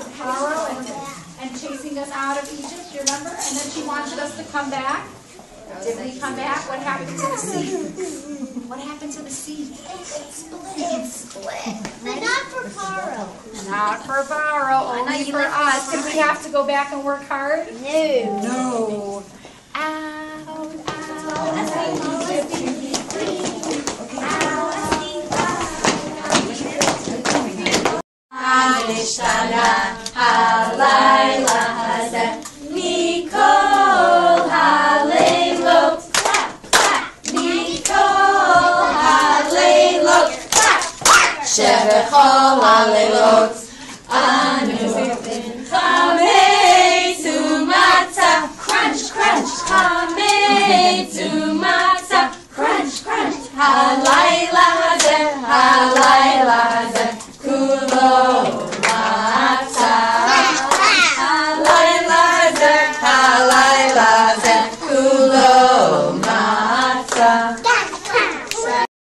with Pharaoh and chasing us out of Egypt, you remember? And then she wanted us to come back. Did we come back? What happened to the sea? What happened to the sea? It split. But not for Pharaoh. Not for Pharaoh, only for us. Did we have to go back and work hard? No. No. Out. Nishana halayla hazeh mikol haleilot clap clap mikol haleilot clap shebechol haleilot anu chamei tu matzah crunch crunch chamei tu matzah crunch crunch halayla hazeh